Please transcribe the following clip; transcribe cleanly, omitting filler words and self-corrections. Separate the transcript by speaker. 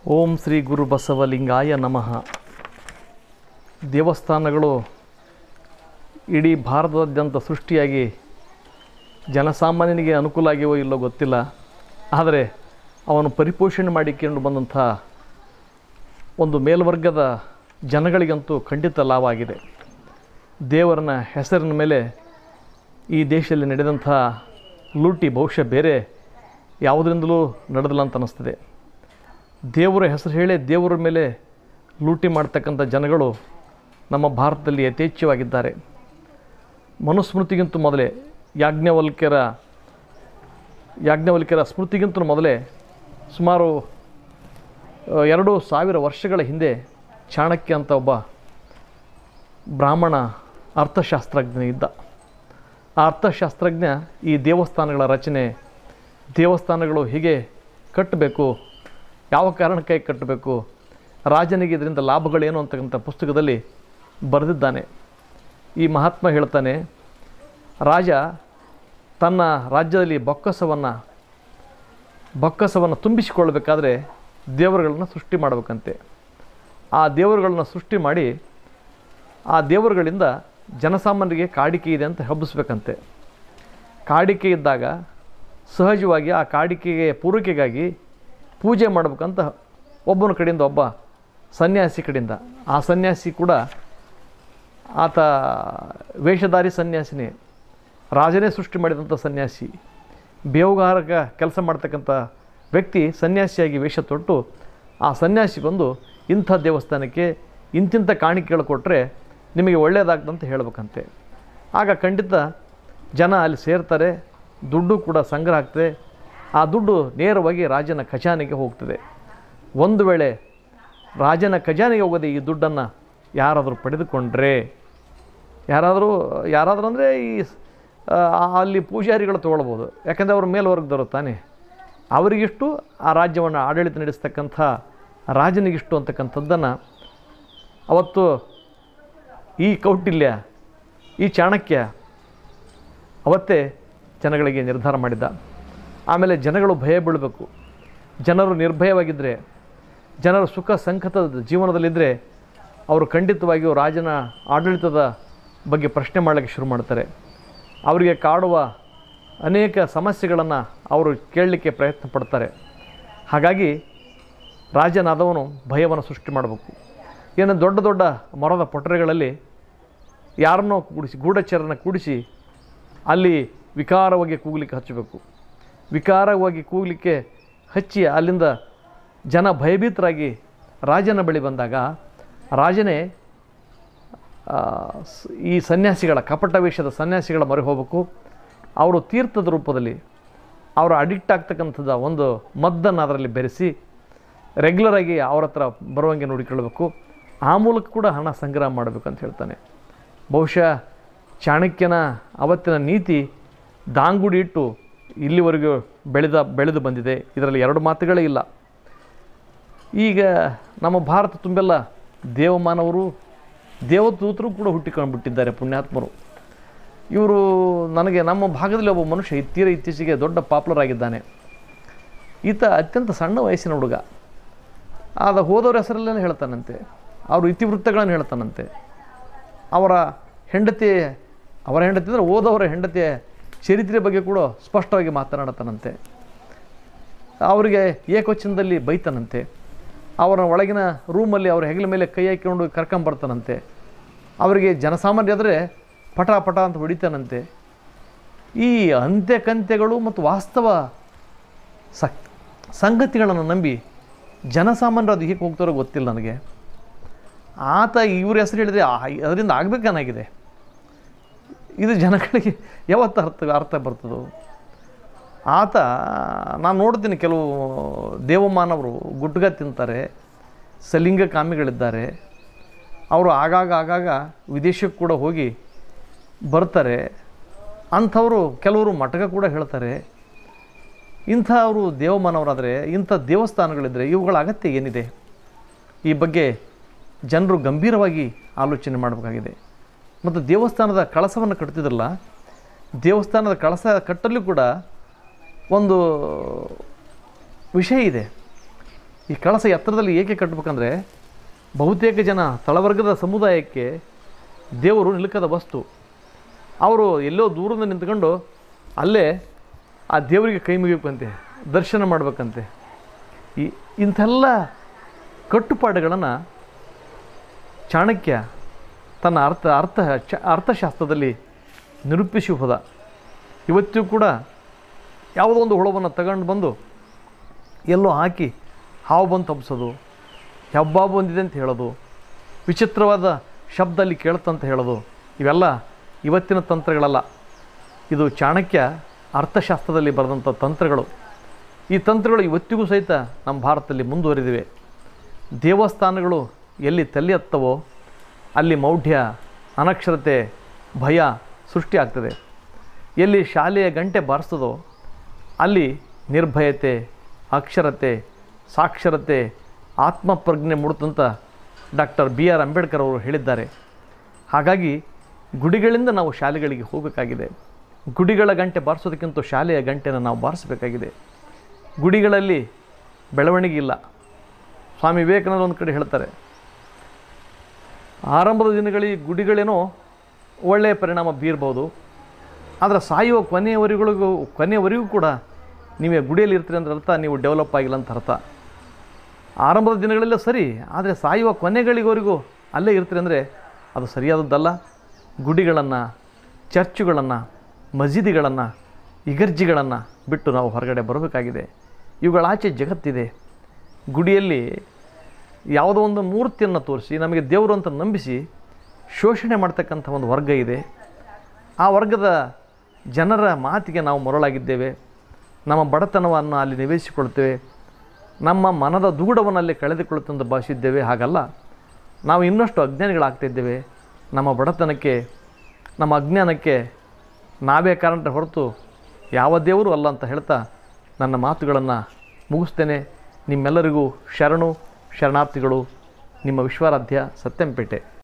Speaker 1: ಓಂ ಶ್ರೀ ಗುರು ಬಸವಲಿಂಗಾಯ ನಮಃ. ದೇವಸ್ಥಾನಗಳು ಇಡೀ ಭಾರತದಾದ್ಯಂತ ಸೃಷ್ಟಿಯಾಗಿ ಜನಸಾಮಾನ್ಯನಿಗೆ ಅನುಕೂಲ ಆಗಿವೋ ಇಲ್ಲೋ ಗೊತ್ತಿಲ್ಲ. ಆದರೆ ಅವನು ಪರಿಪೋಷಣೆ ಮಾಡಿಕೊಂಡು ಬಂದಂಥ ಒಂದು ಮೇಲ್ವರ್ಗದ ಜನಗಳಿಗಂತೂ ಖಂಡಿತ ಲಾಭ ಆಗಿದೆ. ದೇವರನ ಹೆಸರಿನ ಮೇಲೆ ಈ ದೇಶದಲ್ಲಿ ನಡೆದಂಥ ಲೂಟಿ ಬಹುಶಃ ಬೇರೆ ಯಾವುದರಿಂದಲೂ ನಡೆದಿಲ್ಲ ಅಂತ ಅನ್ನಿಸ್ತದೆ. ದೇವರ ಹೆಸರು ಹೇಳಿ ದೇವರ ಮೇಲೆ ಲೂಟಿ ಮಾಡ್ತಕ್ಕಂಥ ಜನಗಳು ನಮ್ಮ ಭಾರತದಲ್ಲಿ ಯಥೇಚ್ಛವಾಗಿದ್ದಾರೆ. ಮನುಸ್ಮೃತಿಗಿಂತ ಮೊದಲೇ ಯಾಜ್ಞವಲ್ಕ್ಯರ ಸ್ಮೃತಿಗಿಂತ ಮೊದಲೇ ಸುಮಾರು 2000 ವರ್ಷಗಳ ಹಿಂದೆ ಚಾಣಕ್ಯ ಅಂತ ಒಬ್ಬ ಬ್ರಾಹ್ಮಣ ಅರ್ಥಶಾಸ್ತ್ರಜ್ಞ ಇದ್ದ. ಆ ಅರ್ಥಶಾಸ್ತ್ರಜ್ಞ ಈ ದೇವಸ್ಥಾನಗಳ ರಚನೆ, ದೇವಸ್ಥಾನಗಳು ಹೀಗೆ ಕಟ್ಟಬೇಕು, ಯಾವ ಕಾರಣಕ್ಕೆ ಕಟ್ಟಬೇಕು, ರಾಜನಿಗೆ ಇದರಿಂದ ಲಾಭಗಳೇನು ಅಂತಕ್ಕಂಥ ಪುಸ್ತಕದಲ್ಲಿ ಬರೆದಿದ್ದಾನೆ. ಈ ಮಹಾತ್ಮ ಹೇಳ್ತಾನೆ, ರಾಜ ತನ್ನ ರಾಜ್ಯದಲ್ಲಿ ಬೊಕ್ಕಸವನ್ನು ತುಂಬಿಸಿಕೊಳ್ಬೇಕಾದ್ರೆ ದೇವರುಗಳನ್ನು ಸೃಷ್ಟಿ ಮಾಡಬೇಕಂತೆ. ಆ ದೇವರುಗಳನ್ನು ಸೃಷ್ಟಿ ಮಾಡಿ ಆ ದೇವರುಗಳಿಂದ ಜನಸಾಮಾನ್ಯರಿಗೆ ಕಾಡಿಕೆ ಇದೆ ಅಂತ ಹಬ್ಬಿಸ್ಬೇಕಂತೆ. ಕಾಡಿಕೆ ಇದ್ದಾಗ ಸಹಜವಾಗಿ ಆ ಕಾಡಿಕೆಗೆ ಪೂರೈಕೆಗಾಗಿ ಪೂಜೆ ಮಾಡಬೇಕಂತ ಒಬ್ಬನ ಕಡೆಯಿಂದ ಒಬ್ಬ ಸನ್ಯಾಸಿ ಕಡೆಯಿಂದ, ಆ ಸನ್ಯಾಸಿ ಕೂಡ ಆತ ವೇಷಧಾರಿ ಸನ್ಯಾಸಿನೇ, ರಾಜನೇ ಸೃಷ್ಟಿ ಮಾಡಿದಂಥ ಸನ್ಯಾಸಿ, ಬೇವುಗಾರಕ ಕೆಲಸ ಮಾಡ್ತಕ್ಕಂಥ ವ್ಯಕ್ತಿ ಸನ್ಯಾಸಿಯಾಗಿ ವೇಷ ತೊಟ್ಟು ಆ ಸನ್ಯಾಸಿ ಬಂದು ಇಂಥ ದೇವಸ್ಥಾನಕ್ಕೆ ಇಂತಿಂಥ ಕಾಣಿಕೆಗಳು ಕೊಟ್ಟರೆ ನಿಮಗೆ ಒಳ್ಳೆಯದಾಗ್ತಂತ ಹೇಳಬೇಕಂತೆ. ಆಗ ಖಂಡಿತ ಜನ ಅಲ್ಲಿ ಸೇರ್ತಾರೆ, ದುಡ್ಡು ಕೂಡ ಸಂಗ್ರಹ ಆಗ್ತದೆ. ಆ ದುಡ್ಡು ನೇರವಾಗಿ ರಾಜನ ಖಜಾನೆಗೆ ಹೋಗ್ತದೆ. ಒಂದು ವೇಳೆ ರಾಜನ ಖಜಾನೆಗೆ ಹೋಗದೆ ಈ ದುಡ್ಡನ್ನು ಯಾರಾದರೂ ಪಡೆದುಕೊಂಡ್ರೆ, ಯಾರಾದರೂ ಅಂದರೆ ಈ ಅಲ್ಲಿ ಪೂಜಾರಿಗಳು ತೊಗೊಳ್ಬೋದು, ಯಾಕಂದರೆ ಅವರು ಮೇಲ್ವರ್ಗದವರು ತಾನೆ, ಅವರಿಗಿಷ್ಟು ಆ ರಾಜ್ಯವನ್ನು ಆಡಳಿತ ನಡೆಸ್ತಕ್ಕಂಥ ರಾಜನಿಗಿಷ್ಟು ಅಂತಕ್ಕಂಥದ್ದನ್ನು ಅವತ್ತು ಈ ಕೌಟಿಲ್ಯ, ಈ ಚಾಣಕ್ಯ ಅವತ್ತೇ ಜನಗಳಿಗೆ ನಿರ್ಧಾರ ಮಾಡಿದ್ದ. ಆಮೇಲೆ ಜನಗಳು ಭಯ ಬೀಳಬೇಕು. ಜನರು ನಿರ್ಭಯವಾಗಿದ್ದರೆ, ಜನರು ಸುಖ ಸಂಕಟದ ಜೀವನದಲ್ಲಿದ್ದರೆ ಅವರು ಖಂಡಿತವಾಗಿಯೂ ರಾಜನ ಆಡಳಿತದ ಬಗ್ಗೆ ಪ್ರಶ್ನೆ ಮಾಡಲಿಕ್ಕೆ ಶುರು ಮಾಡ್ತಾರೆ. ಅವರಿಗೆ ಕಾಡುವ ಅನೇಕ ಸಮಸ್ಯೆಗಳನ್ನು ಅವರು ಕೇಳಲಿಕ್ಕೆ ಪ್ರಯತ್ನ ಪಡ್ತಾರೆ. ಹಾಗಾಗಿ ರಾಜನಾದವನು ಭಯವನ್ನು ಸೃಷ್ಟಿ ಮಾಡಬೇಕು. ಏನು ದೊಡ್ಡ ದೊಡ್ಡ ಮರದ ಪೊಟರೆಗಳಲ್ಲಿ ಯಾರನ್ನೋ ಕೂಡಿಸಿ, ಗೂಢಚರನ ಕೂಡಿಸಿ ಅಲ್ಲಿ ವಿಕಾರವಾಗಿ ಕೂಗಲಿಕ್ಕೆ ಹಚ್ಚಬೇಕು. ವಿಕಾರವಾಗಿ ಕೂಗಲಿಕ್ಕೆ ಹಚ್ಚಿ ಅಲ್ಲಿಂದ ಜನ ಭಯಭೀತರಾಗಿ ರಾಜನ ಬಳಿ ಬಂದಾಗ ರಾಜನೇ ಈ ಸನ್ಯಾಸಿಗಳ, ಕಪಟ ವೇಷದ ಸನ್ಯಾಸಿಗಳ ಮೊರೆ ಹೋಗಬೇಕು. ಅವರು ತೀರ್ಥದ ರೂಪದಲ್ಲಿ ಅವರು ಅಡಿಕ್ಟ್ ಆಗ್ತಕ್ಕಂಥದ್ದು ಒಂದು ಮದ್ದನ್ನು ಅದರಲ್ಲಿ ಬೆರೆಸಿ ರೆಗ್ಯುಲರಾಗಿ ಅವ್ರ ಹತ್ರ ಬರುವಂಗೆ ನೋಡಿಕೊಳ್ಳಬೇಕು. ಆ ಮೂಲಕ ಕೂಡ ಹಣ ಸಂಗ್ರಹ ಮಾಡಬೇಕು ಅಂತ ಹೇಳ್ತಾನೆ. ಬಹುಶಃ ಚಾಣಕ್ಯನ ಅವತ್ತಿನ ನೀತಿ ದಾಂಗುಡಿ ಇಟ್ಟು ಇಲ್ಲಿವರೆಗೂ ಬೆಳೆದು ಬಂದಿದೆ. ಇದರಲ್ಲಿ ಎರಡು ಮಾತುಗಳೇ ಇಲ್ಲ. ಈಗ ನಮ್ಮ ಭಾರತ ತುಂಬೆಲ್ಲ ದೇವಮಾನವರು, ದೇವದೂತರು ಕೂಡ ಹುಟ್ಟಿಕೊಂಡ್ಬಿಟ್ಟಿದ್ದಾರೆ, ಪುಣ್ಯಾತ್ಮರು. ಇವರು ನನಗೆ ನಮ್ಮ ಭಾಗದಲ್ಲಿ ಒಬ್ಬ ಮನುಷ್ಯ ಇತ್ತೀಚೆಗೆ ದೊಡ್ಡ ಪಾಪ್ಯುಲರ್ ಆಗಿದ್ದಾನೆ. ಈತ ಅತ್ಯಂತ ಸಣ್ಣ ವಯಸ್ಸಿನ ಹುಡುಗ. ಹೋದವ್ರ ಹೆಸರಲ್ಲೇನೆ ಹೇಳ್ತಾನಂತೆ, ಅವರು ಇತಿವೃತ್ತಗಳನ್ನು ಹೇಳ್ತಾನಂತೆ. ಅವರ ಹೆಂಡತಿ ಅಂದರೆ ಓದವರ ಹೆಂಡತಿಯ ಚರಿತ್ರೆ ಬಗ್ಗೆ ಕೂಡ ಸ್ಪಷ್ಟವಾಗಿ ಮಾತನಾಡ್ತಾನಂತೆ. ಅವರಿಗೆ ಏಕವಚನದಲ್ಲಿ ಬೈತಾನಂತೆ. ಅವರ ಒಳಗಿನ ರೂಮಲ್ಲಿ ಅವ್ರ ಹೆಗಲ ಮೇಲೆ ಕೈ ಹಾಕಿಕೊಂಡು ಕರ್ಕೊಂಬರ್ತಾನಂತೆ. ಅವರಿಗೆ ಜನಸಾಮಾನ್ಯರಾದರೆ ಪಟ ಪಟ ಅಂತ ಹೊಡಿತಾನಂತೆ. ಈ ಅಂತ್ಯಕಂತ್ಯಗಳು ಮತ್ತು ವಾಸ್ತವ ಸಂಗತಿಗಳನ್ನು ನಂಬಿ ಜನಸಾಮಾನ್ಯರು ಅದು ಹೇಗೆ ಹೋಗ್ತಾರೋ ಗೊತ್ತಿಲ್ಲ ನನಗೆ. ಆತ ಇವ್ರ ಹೆಸರು ಹೇಳಿದರೆ ಅದರಿಂದ ಆಗಬೇಕನ್ನಾಗಿದೆ. ಇದು ಜನಗಳಿಗೆ ಯಾವತ್ತು ಅರ್ಥ ಬರ್ತದೋ. ಆತ ನಾನು ನೋಡ್ತೀನಿ, ಕೆಲವು ದೇವಮಾನವರು ಗುಟ್ಗ ತಿಂತಾರೆ, ಸಲಿಂಗ ಕಾಮಿಗಳಿದ್ದಾರೆ. ಅವರು ಆಗಾಗ ವಿದೇಶಕ್ಕೆ ಕೂಡ ಹೋಗಿ ಬರ್ತಾರೆ. ಅಂಥವರು ಕೆಲವರು ಮಟಕ ಕೂಡ ಹೇಳ್ತಾರೆ. ಇಂಥವರು ದೇವಮಾನವರಾದರೆ, ಇಂಥ ದೇವಸ್ಥಾನಗಳಿದ್ದರೆ ಇವುಗಳ ಅಗತ್ಯ ಏನಿದೆ? ಈ ಬಗ್ಗೆ ಜನರು ಗಂಭೀರವಾಗಿ ಆಲೋಚನೆ ಮಾಡಬೇಕಾಗಿದೆ. ಮತ್ತು ದೇವಸ್ಥಾನದ ಕಳಸವನ್ನು ಕಟ್ತಿದ್ರಲ್ಲ, ದೇವಸ್ಥಾನದ ಕಳಸ ಕಟ್ಟಲು ಕೂಡ ಒಂದು ವಿಷಯ ಇದೆ. ಈ ಕಳಸ ಎತ್ತರದಲ್ಲಿ ಏಕೆ ಕಟ್ಟಬೇಕಂದ್ರೆ ಬಹುತೇಕ ಜನ ತಳವರ್ಗದ ಸಮುದಾಯಕ್ಕೆ ದೇವರು ನಿಲುಕದ ವಸ್ತು. ಅವರು ಎಲ್ಲೋ ದೂರದಿಂದ ನಿಂತ್ಕೊಂಡು ಅಲ್ಲೇ ಆ ದೇವರಿಗೆ ಕೈ ಮುಗಿಬೇಕಂತೆ, ದರ್ಶನ ಮಾಡಬೇಕಂತೆ. ಇಂಥೆಲ್ಲ ಕಟ್ಟುಪಾಡುಗಳನ್ನು ಚಾಣಕ್ಯ ತನ್ನ ಅರ್ಥಶಾಸ್ತ್ರದಲ್ಲಿ ನಿರೂಪಿಸಿ ಹೋದ. ಇವತ್ತಿಗೂ ಕೂಡ ಯಾವುದೋ ಒಂದು ಹುಳವನ್ನು ತಗೊಂಡು ಬಂದು ಎಲ್ಲೋ ಹಾಕಿ ಹಾವು ಬಂದು ತಪ್ಪಿಸೋದು, ಹೆಬ್ಬಾವು ಬಂದಿದೆ ಅಂತ ಹೇಳೋದು, ವಿಚಿತ್ರವಾದ ಶಬ್ದ ಅಲ್ಲಿ ಕೇಳುತ್ತಂತ ಹೇಳೋದು, ಇವೆಲ್ಲ ಇವತ್ತಿನ ತಂತ್ರಗಳಲ್ಲ. ಇದು ಚಾಣಕ್ಯ ಅರ್ಥಶಾಸ್ತ್ರದಲ್ಲಿ ಬರೆದಂಥ ತಂತ್ರಗಳು. ಈ ತಂತ್ರಗಳು ಇವತ್ತಿಗೂ ಸಹಿತ ನಮ್ಮ ಭಾರತದಲ್ಲಿ ಮುಂದುವರಿದಿವೆ. ದೇವಸ್ಥಾನಗಳು ಎಲ್ಲಿ ತಲೆ ಎತ್ತವೋ ಅಲ್ಲಿ ಮೌಢ್ಯ, ಅನಕ್ಷರತೆ, ಭಯ ಸೃಷ್ಟಿಯಾಗ್ತದೆ. ಎಲ್ಲಿ ಶಾಲೆಯ ಗಂಟೆ ಬಾರಿಸ್ತದೋ ಅಲ್ಲಿ ನಿರ್ಭಯತೆ, ಅಕ್ಷರತೆ, ಸಾಕ್ಷರತೆ, ಆತ್ಮಪ್ರಜ್ಞೆ ಮೂಡುತ್ತಂತ ಡಾಕ್ಟರ್ BR ಅಂಬೇಡ್ಕರ್ ಅವರು ಹೇಳಿದ್ದಾರೆ. ಹಾಗಾಗಿ ಗುಡಿಗಳಿಂದ ನಾವು ಶಾಲೆಗಳಿಗೆ ಹೋಗಬೇಕಾಗಿದೆ. ಗುಡಿಗಳ ಗಂಟೆ ಬಾರಿಸೋದಕ್ಕಿಂತ ಶಾಲೆಯ ಗಂಟೆಯನ್ನು ನಾವು ಬಾರಿಸಬೇಕಾಗಿದೆ. ಗುಡಿಗಳಲ್ಲಿ ಬೆಳವಣಿಗೆ ಇಲ್ಲ. ಸ್ವಾಮಿ ವಿವೇಕಾನಂದ ಒಂದು ಕಡೆ ಹೇಳ್ತಾರೆ, ಆರಂಭದ ದಿನಗಳಿಗೆ ಗುಡಿಗಳೇನೋ ಒಳ್ಳೆಯ ಪರಿಣಾಮ ಬೀರ್ಬೋದು, ಆದರೆ ಸಾಯುವ ಕೊನೆಯವರೆಗೂ ಕೂಡ ನೀವೇ ಗುಡಿಯಲ್ಲಿ ಇರ್ತೀರಿ ಅಂದ್ರೆ ಅರ್ಥ ನೀವು ಡೆವಲಪ್ ಆಗಿಲ್ಲ ಅಂತ ಅರ್ಥ. ಆರಂಭದ ದಿನಗಳೆಲ್ಲ ಸರಿ, ಆದರೆ ಸಾಯುವ ಕೊನೆಗಳಿವರೆಗೂ ಅಲ್ಲೇ ಇರ್ತೀರಿ ಅಂದರೆ ಅದು ಸರಿಯಾದದ್ದಲ್ಲ. ಗುಡಿಗಳನ್ನು, ಚರ್ಚುಗಳನ್ನು, ಮಸೀದಿಗಳನ್ನು, ಇಗರ್ಜಿಗಳನ್ನು ಬಿಟ್ಟು ನಾವು ಹೊರಗಡೆ ಬರಬೇಕಾಗಿದೆ. ಇವುಗಳಾಚೆ ಜಗತ್ತಿದೆ. ಗುಡಿಯಲ್ಲಿ ಯಾವುದೋ ಒಂದು ಮೂರ್ತಿಯನ್ನು ತೋರಿಸಿ ನಮಗೆ ದೇವರು ಅಂತ ನಂಬಿಸಿ ಶೋಷಣೆ ಮಾಡ್ತಕ್ಕಂಥ ಒಂದು ವರ್ಗ ಇದೆ. ಆ ವರ್ಗದ ಜನರ ಮಾತಿಗೆ ನಾವು ಮರಳಾಗಿದ್ದೇವೆ. ನಮ್ಮ ಬಡತನವನ್ನು ಅಲ್ಲಿ ನಿವೇಶಿಸಿಕೊಳ್ತೇವೆ. ನಮ್ಮ ಮನದ ದೂಡವನ್ನು ಅಲ್ಲಿ ಕಳೆದುಕೊಳ್ಳುತ್ತಂತ ಭಾವಿಸಿದ್ದೇವೆ. ಹಾಗಲ್ಲ, ನಾವು ಇನ್ನಷ್ಟು ಅಜ್ಞಾನಿಗಳಾಗ್ತಿದ್ದೇವೆ. ನಮ್ಮ ಬಡತನಕ್ಕೆ, ನಮ್ಮ ಅಜ್ಞಾನಕ್ಕೆ ನಾವೇ ಕಾರಣ ಹೊರತು ಯಾವ ದೇವರು ಅಲ್ಲ ಅಂತ ಹೇಳ್ತಾ ನನ್ನ ಮಾತುಗಳನ್ನು ಮುಗಿಸ್ತೇನೆ. ನಿಮ್ಮೆಲ್ಲರಿಗೂ ಶರಣಾರ್ಥಿಗಳು. ನಿಮ್ಮ ವಿಶ್ವಾರಾಧ್ಯ ಸತ್ಯಂಪೇಟೆ.